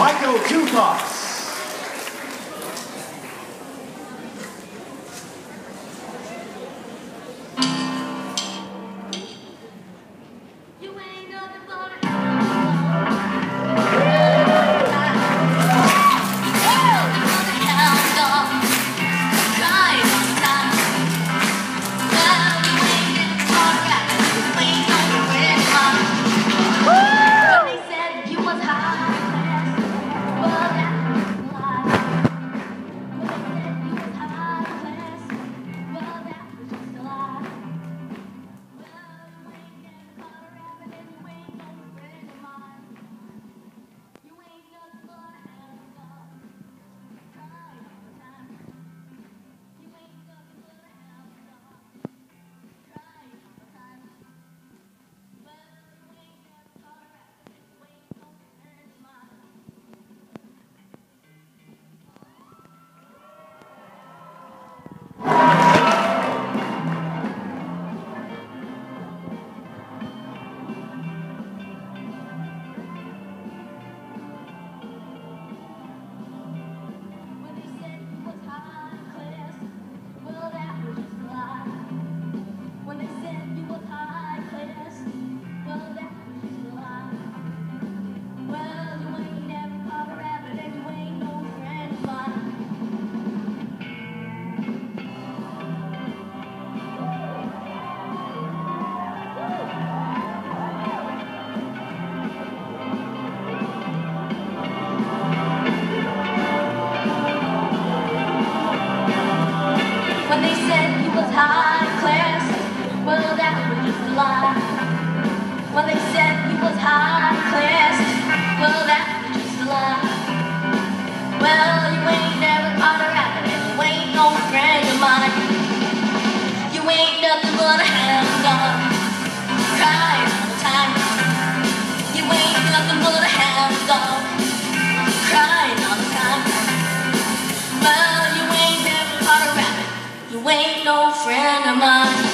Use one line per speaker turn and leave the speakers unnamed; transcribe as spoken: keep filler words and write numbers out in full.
Tupaz.
When they said he was high class, well that was just a lie. When they said he was high class, well that was just a lie. Well, you ain't never caught a rabbit and you ain't no friend of mine. You ain't nothing but a hound dog, crying all the time. You ain't nothing but a hound dog, crying all the time. Well, you ain't never caught a rabbit, you ain't no friend of mine.